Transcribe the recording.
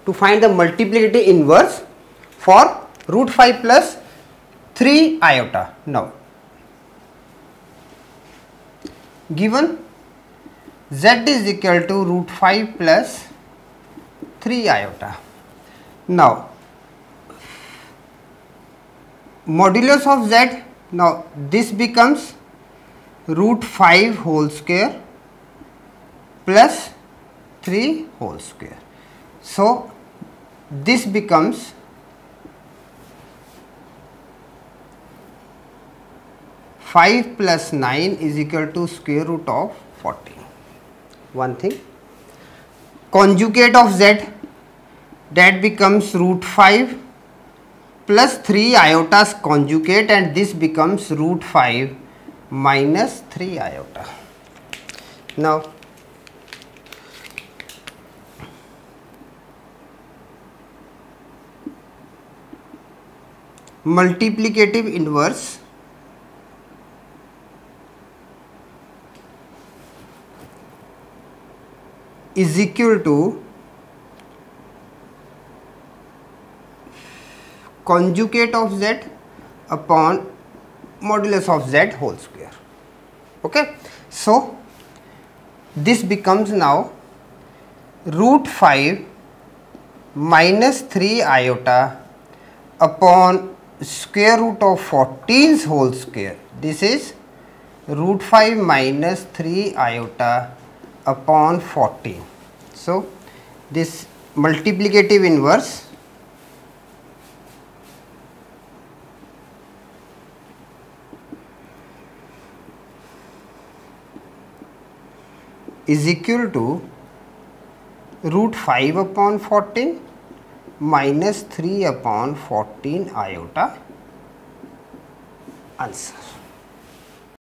to find the multiplicative inverse for root 5 plus 3 iota. Now, given z is equal to root 5 plus 3 iota. Now, modulus of z, now this becomes root 5 whole square plus 3 whole square. So, this becomes 5 plus 9 is equal to square root of 14. One thing, conjugate of z, that becomes root 5 plus 3 iota's conjugate, and this becomes root 5 minus 3 iota. Now, multiplicative inverse is equal to conjugate of z upon modulus of z whole square. Okay, so this becomes now root 5 minus 3 iota upon square root of 14's whole square. This is root 5 minus 3 iota upon 14. So, this multiplicative inverse is equal to root 5 upon 14 minus 3 upon 14 iota. Answer.